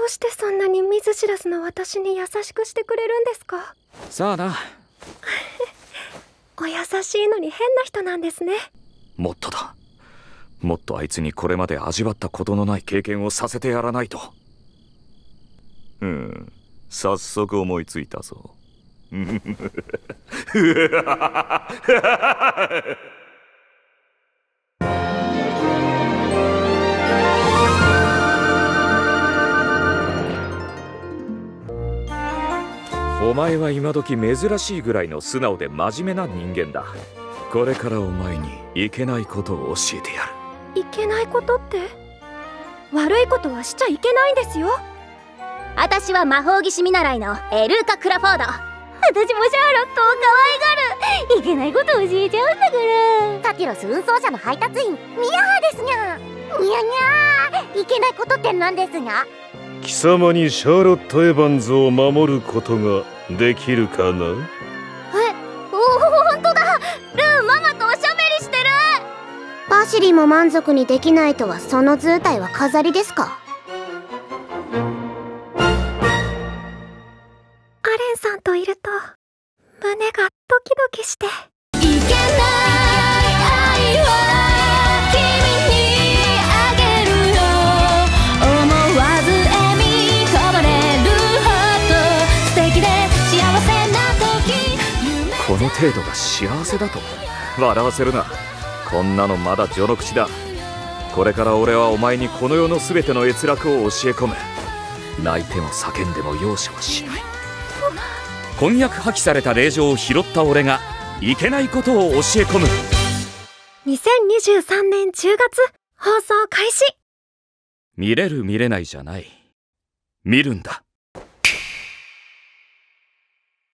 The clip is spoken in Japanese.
うしてそんなに見ず知らずの私に優しくしてくれるんですか？ さあな。 お優しいのに変な人なんですね。 もっとだ。もっとあいつにこれまで味わったことのない経験をさせてやらないと。早速思いついたぞ。お前は今時珍しいぐらいの素直で真面目な人間だ。これからお前にいけないことを教えてやる。 いけないことって？悪いことはしちゃいけないんですよ。 私は魔法技師見習いのエルーカ・クラフォード。私もシャーロットを可愛がる。いけないこと教えちゃうんだから。タティロス運送車の配達員ミヤハですにゃ。にゃにゃ。いけないことって何ですが？ 貴様にシャーロット・エヴァンズを守ることができるかな？ ほんとだ。ルーママとおしゃべりしてる。バシリも満足にできないとはその図体は飾りですか？ アレンさんといると胸がドキドキして。いけない愛は君にあげるよ。思わず笑みこぼれるほど素敵で幸せな時。 この程度が幸せだと？笑わせるな。こんなのまだ序の口だ。これから俺はお前にこの世の全ての閲楽を教え込む。泣いても叫んでも容赦はしない。婚約破棄された令状を拾った俺がいけないことを教え込む。 2023年10月放送開始。 見れる見れないじゃない。見るんだ。